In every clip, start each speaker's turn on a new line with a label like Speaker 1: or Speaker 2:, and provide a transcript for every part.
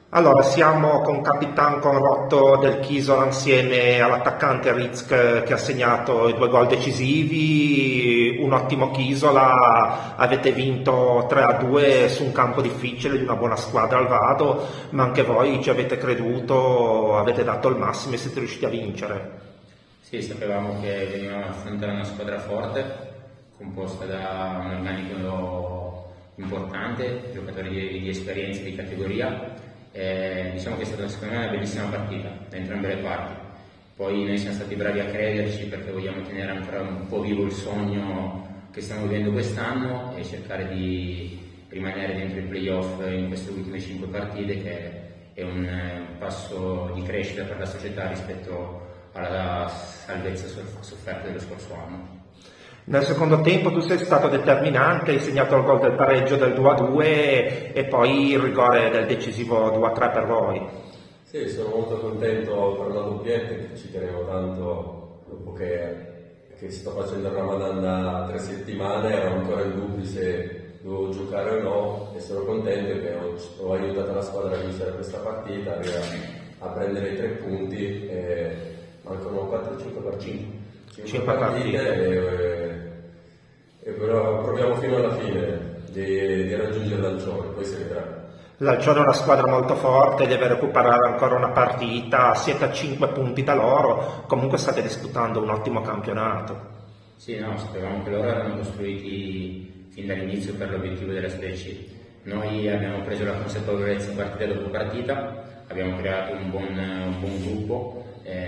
Speaker 1: Allora, siamo con Capitan Conrotto del Chisola insieme all'attaccante Rizk che ha segnato i 2 gol decisivi, un ottimo Chisola, avete vinto 3-2 su un campo difficile di una buona squadra al Vado, ma anche voi ci avete creduto, avete dato il massimo e siete riusciti a vincere.
Speaker 2: Sì, sapevamo che venivamo a affrontare una squadra forte, composta da un organico importante, giocatori di esperienza, di categoria. Diciamo che è stata secondo me una bellissima partita da entrambe le parti. Poi noi siamo stati bravi a crederci perché vogliamo tenere ancora un po' vivo il sogno che stiamo vivendo quest'anno e cercare di rimanere dentro i playoff in queste ultime 5 partite, che è un passo di crescita per la società rispetto alla salvezza sofferta dello scorso anno.
Speaker 1: Nel secondo tempo tu sei stato determinante, hai segnato il gol del pareggio del 2-2 e poi il rigore del decisivo 2-3 per voi.
Speaker 3: Sì, sono molto contento per una doppietta, che ci tenevo tanto dopo che sto facendo il Ramadan da 3 settimane, ero ancora in dubbio se dovevo giocare o no, e sono contento che ho aiutato la squadra a vincere questa partita, a prendere i 3 punti, e mancano 4-5 partite. 5 partite e però proviamo fino alla fine di raggiungere l'Alcione, poi si vedrà.
Speaker 1: L'Alcione è una squadra molto forte, deve recuperare ancora una partita, siete a 5 punti da loro, comunque state disputando un ottimo campionato.
Speaker 2: Sì, no, sapevamo che loro erano costruiti fin dall'inizio per l'obiettivo della Serie C. Noi abbiamo preso la consapevolezza partita dopo partita, abbiamo creato un buon gruppo,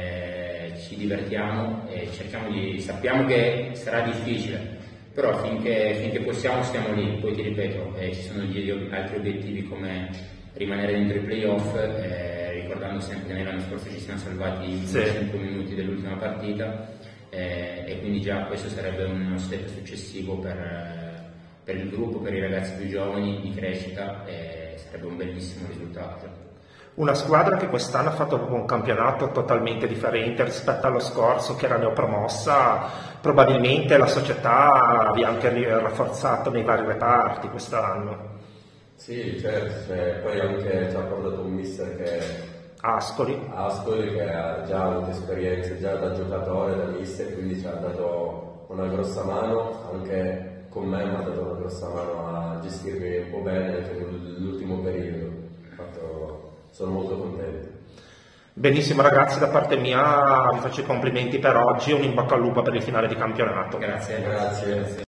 Speaker 2: ci divertiamo e sappiamo che sarà difficile, però finché possiamo stiamo lì. Poi ti ripeto, ci sono altri obiettivi come rimanere dentro i playoff, ricordando sempre che nell'anno scorso ci siamo salvati in 5 minuti dell'ultima partita, e quindi già questo sarebbe uno step successivo per il gruppo, per i ragazzi più giovani di crescita, e sarebbe un bellissimo risultato.
Speaker 1: Una squadra che quest'anno ha fatto un campionato totalmente differente rispetto allo scorso, che era neopromossa, probabilmente la società vi ha anche rafforzato nei vari reparti quest'anno.
Speaker 3: Sì, certo, poi anche ci ha portato un mister che
Speaker 1: Ascoli,
Speaker 3: che ha già avuto esperienza, già da giocatore, da mister, quindi ci ha dato una grossa mano, anche con me mi ha dato una grossa mano a gestirmi un po' bene anche nell'ultimo periodo. Sono molto contento.
Speaker 1: Benissimo ragazzi, da parte mia vi faccio i complimenti per oggi e un in bocca al lupo per il finale di campionato.
Speaker 2: Grazie.
Speaker 3: Grazie.